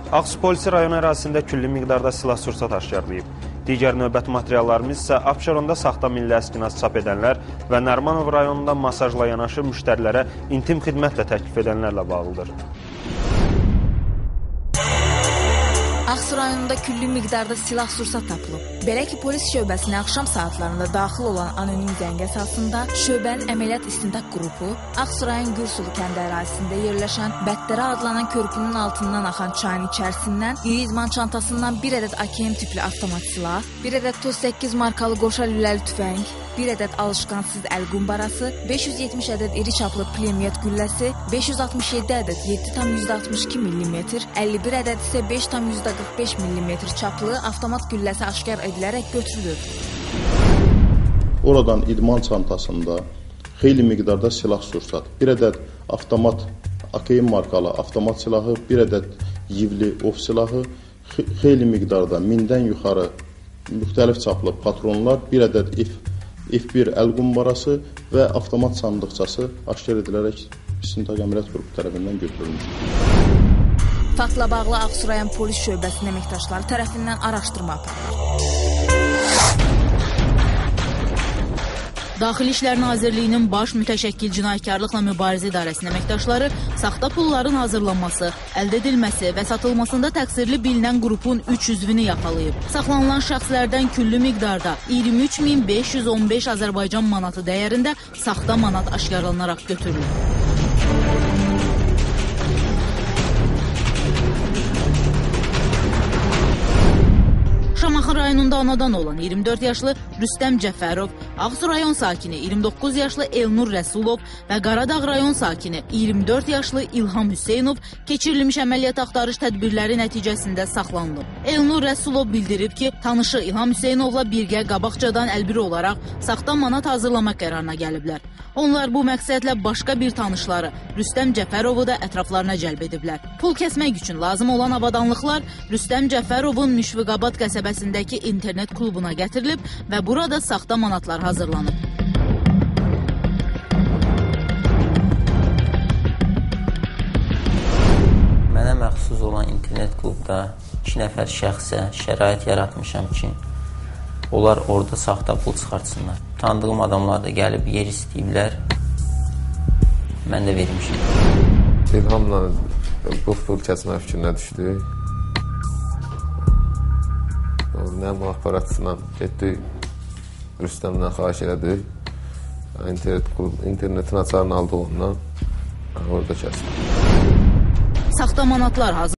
Ağsu polisi rayon ərazisində külli miqdarda silah-sursat aşkarlayıb. Digər növbəti materiallarımız isə Abşeronda saxta milli əskinaz çap edənlər və Nərimanov rayonunda masajla yanaşı müştərilərə intim xidmət də təklif edənlərlə bağlıdır. Ağsu rayonunda külli miqdarda silah-sursat tapılıb. Belə ki, polis şöbəsinə axşam saatlarında daxil olan anonim zəng əsasında şöbənin əməliyyat istintaq qrupu Ağsu rayon Gürsulu kəndi ərazisində yerləşən Bəttərə adlanan körpünün altından axan çayın içərisindən iri idman çantasından bir ədəd AKM tipli avtomat silah, bir ədəd Toz 8 markalı qoşa lüləli tüfəng, bir ədəd alışqansız əl qumbarası, 570 ədəd iri çaplı pulemyot gülləsi, 567 ədəd 7,62 mm, 51 ədəd isə 5,45 mm çaplı avtomat gülləsi aşkar edilərək götürülür. Oradan idman çantasında xeyli miqdarda silah-sursat, bir ədəd avtomat AKM markalı avtomat silahı, bir ədəd yivli ov silahı, xeyli miqdarda 1000-dən yuxarı müxtəlif çaplı patronlar, bir ədəd F1 əl qumbarası və avtomat sandıqçası aşkar edilərək istintaq əməliyyat qrupu tərəfindən götürülmüşdür. Faktla bağlı Ağsu rayon polis şöbəsinin əməkdaşları tərəfindən araşdırma aparılır. Daxili İşlər Nazirliyinin Baş Mütəşəkkil Cinayətkarlıqla Mübarizə İdarəsinin əməkdaşları saxta pulların hazırlanması, əldə edilməsi və satılmasında təqsirli bilinən qrupun 3 üzvünü yaxalayıb. Saxlanılan şəxslərdən külli miqdarda 23.515 Azərbaycan manatı dəyərində saxta manat aşkarlanaraq götürülür. Şamaxı rayonunda anadan olan 24 yaşlı Rüstəm Cəfərov, Ağsu rayon sakini 29 yaşlı Elnur Rəsulov və Qaradağ rayon sakini 24 yaşlı İlham Hüseynov keçirilmiş əməliyyat axtarış tədbirləri nəticəsində saxlanılıb. Elnur Rəsulov bildirib ki, tanışı İlham Hüseynovla birgə qabaqcadan əlbiri olaraq saxta manat hazırlamaq qərarına gəliblər. Onlar bu məqsədlə başqa bir tanışları Rüstəm Cəfərovu da ətraflarına cəlb ediblər. Pul kəsmək üçün lazım olan avadanlıqlar Rüstəm Cəfərovun Müşfiqabad qəsəbəsindəki internet klubuna gətirilib və burada saxta manatlar hazırlanıb. Mənə məxsus olan internet klubda 2 nəfər şəxsə şərait yaratmışam ki, onlar orada saxta pul çıxartsınlar. Tanıdığım adamlar da gəlib yer istəyiblər, mən də vermişim. İlhamla bu pul kəsmək fikrinə düşdük. Nəm aparatçısına getdik, Rüstəmdən xahiş elədik. İnternetin açarını aldıq ondan, orada kəsdik. Saxta manatlar hazır.